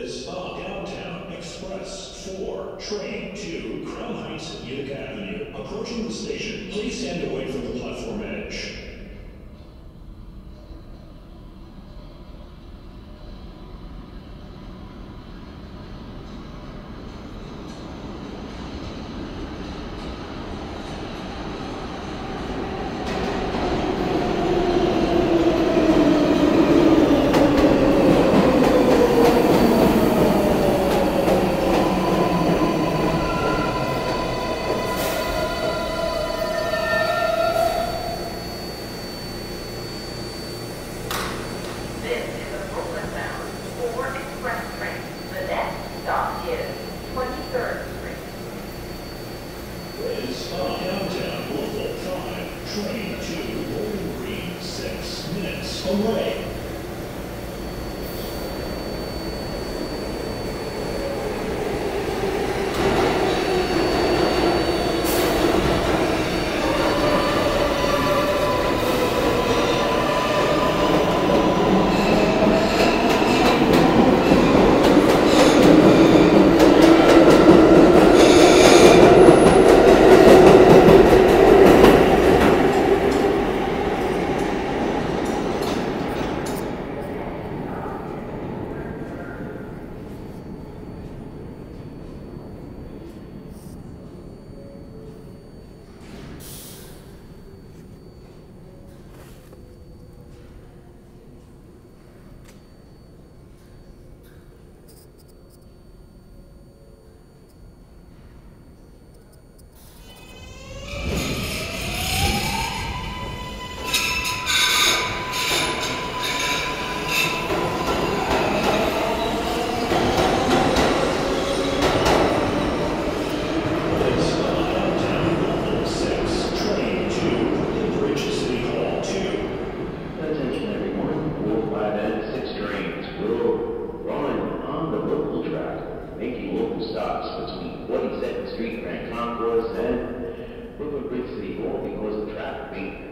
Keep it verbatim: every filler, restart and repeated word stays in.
is a Downtown Express four, train to Crown Heights, Utica Avenue. Approaching the station, please stand away from the platform edge. Away. Street, Grand Concourse, and Brooklyn Bridge City Hall because of traffic being